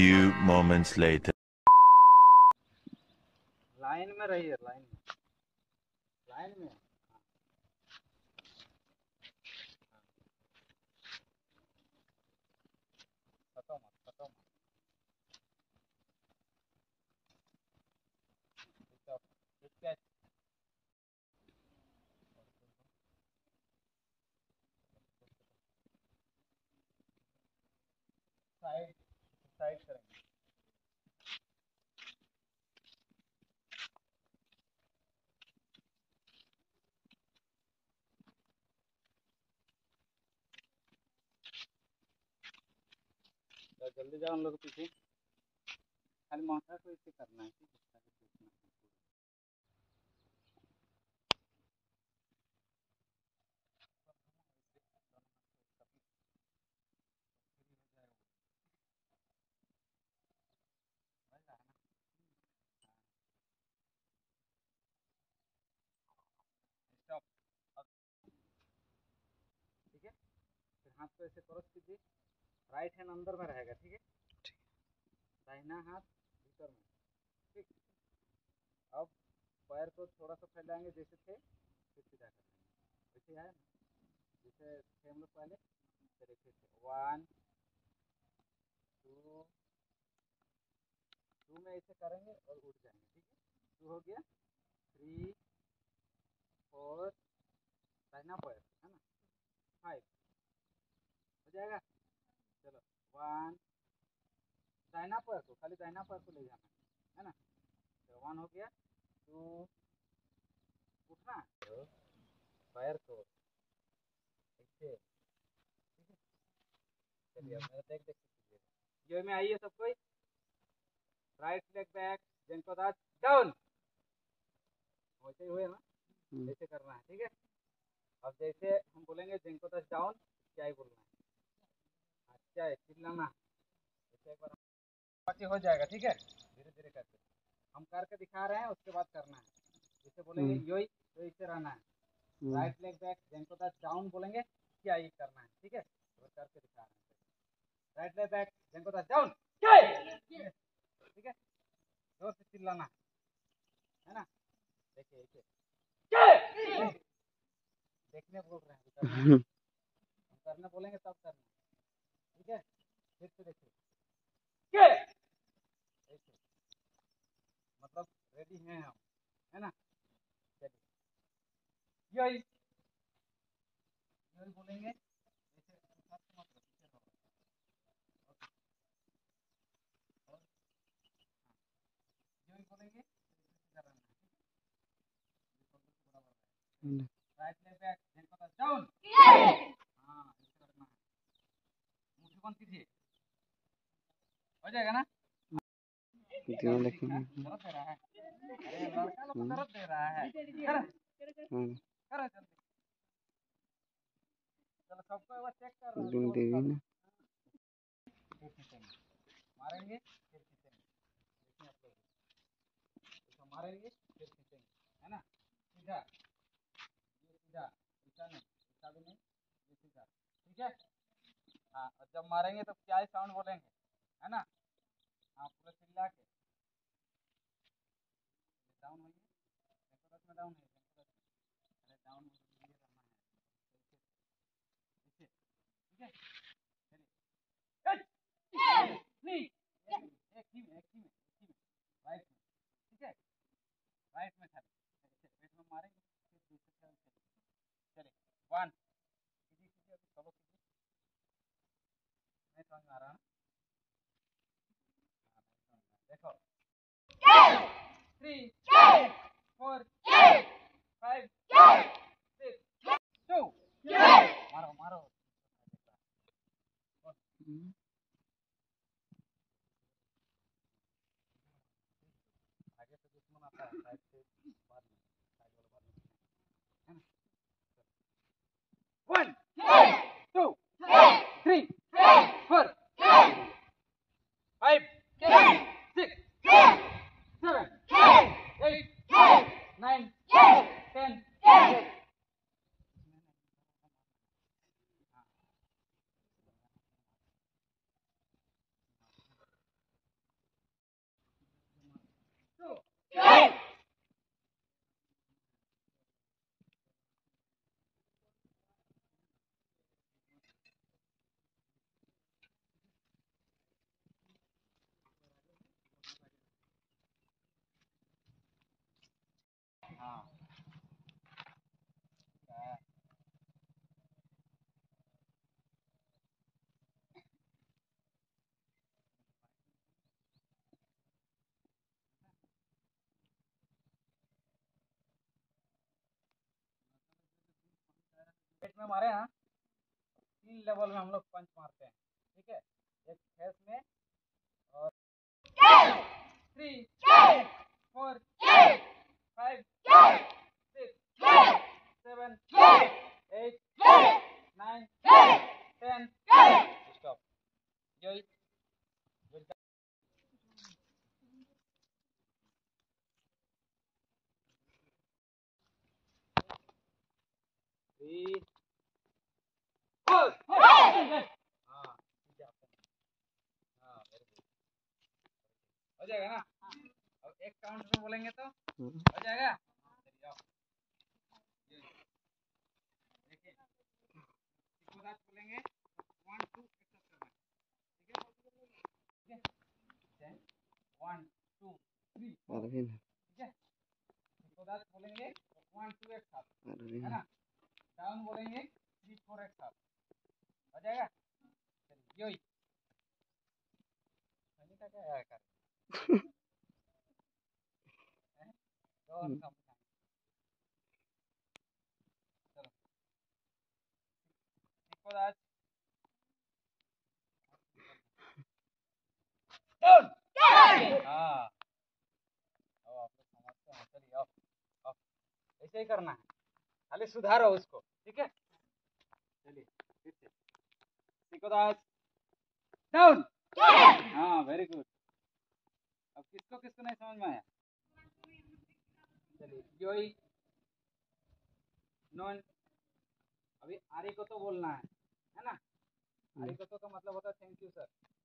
few moments later. Line में रहिए, line में खत्म साइड करेंगे। तो जल्दी जाओ उन लोग के पीछे, खाली माथा को इसे करना है। स्टॉप। ठीक है, फिर हाथ को ऐसे क्रॉस कीजिए, राइट हैंड अंदर में रहेगा। ठीक है, दाहिना हाथ भीतर में। ठीक, अब पैर को थोड़ा सा फैलाएंगे जैसे थे, फिर सीधा कर देंगे। वैसे है ना, जैसे थे हम लोग पहले। चलिए फिर से 1 2 2 में ऐसे करेंगे और उठ जाएंगे। ठीक है, 2 हो गया, 3 4 दाहिना पैर है ना, 5 हो जाएगा। चलो 1 दाहिना पैर को, खाली दाहिना पैर को ले जाना है ना। तो 1 हो गया, 2 उठना पैर को ऐसे। ठीक है, चलिए अब मेरा देख कीजिएगा। ये में आइए सब कोई, राइट लेग बैक, जिनको दांत डाउन, वैसे ही हुए ना, ऐसे करना है। ठीक है, अब जैसे हम बोलेंगे जिनको दांत डाउन, क्या ही बोलना है, अच्छा है चिल्लाना। जैसे एक बार बाकी हो जाएगा। ठीक है, धीरे धीरे करके हम करके दिखा रहे हैं, उसके बाद करना है। जैसे बोलेंगे योई, तो इसे रहना है। राइट लेग बैक, जिनको दांत डाउन बोलेंगे, क्या ही करना है। ठीक है, तो करके दिखा रहे हैं। राइट लेग बैक, जिनको दांत डाउन। ठीक है, जोर से चिल्लाना है ना। देखिए ऐसे देखने बोल रहे हैं, हम करने बोलेंगे तब करना। ठीक है, फिर से देखिए ऐसे, मतलब रेडी हैं हम, है ना। चलिए यही बोलेंगे, ऐसे यही बोलेंगे, राइट लेग बैक, डाउन। हाँ, ऐसे करना है, मुट्ठी बंद कीजिए, हो जाएगा ना। दर्द दे रहा है, अरे लड़का लोग दर्द दे रहा है, करो जल्दी। चलो सबको एक बार चेक कर रहा हूँ, मारेंगे फिर खींचेंगे। देखिए आप लोग, तो मारेंगे फिर खींचेंगे, है ना। सीधा, ये सीधा, ऐसा नहीं, ऐसा भी नहीं, ये सीधा। ठीक है, हाँ, और जब मारेंगे तो क्या साउंड बोलेंगे, है ना। हाँ, पूरा चिल्ला के डाउन होइए, में डाउन है, अरे डाउन ये करना है। ठीक है, चलिए एक ही में राइट में। ठीक है, राइट में खाली ऐसे पेट में मारेंगे, फिर दूसरे तरफ चलिए 1 कीजिए, अभी फॉलो कीजिए। नहीं समझ में आ रहा ना, देखो 3 4 5 6 2 मारो मारो। आगे से दुश्मन आता है, साइड से बाद में, साइड वाला बाद में, है ना। 1 2 3 4 5 6 7 8 9 10। पेट में मारे ना, 3 लेवल में हम लोग पंच मारते हैं, ठीक है। एक फेस में और 3 4 5 6 7 8 9 10 स्टॉप। यही 3 4 हाँ हाँ वेरी गुड, हो जाएगा ना। अब एक काउंट में बोलेंगे तो हो जाएगा। चलिए आओ, देखिए इसको दांत बोलेंगे 1 2 एक्सेप्ट करना है, ठीक है ठीक है। 1 2 3 ठीक है। इसको दांत बोलेंगे तो 1 2 एक साथ, है ना। डाउन बोलेंगे 3 4 एक साथ, हो जाएगा। चलिए यही सनी का क्या है कर तो और कम चलो इसको दांत डाउन हाँ। अब आप लोग समझते हैं, चलिए अब ऐसे ही करना है, खाली सुधारो उसको, ठीक है। चलिए फिर से इसको दांत डाउन हाँ वेरी गुड। अब किसको किसको नहीं समझ में आया, चलिए योई नॉन। अभी आरिकोतो बोलना है ना। आरिकोतो का मतलब होता है थैंक यू सर।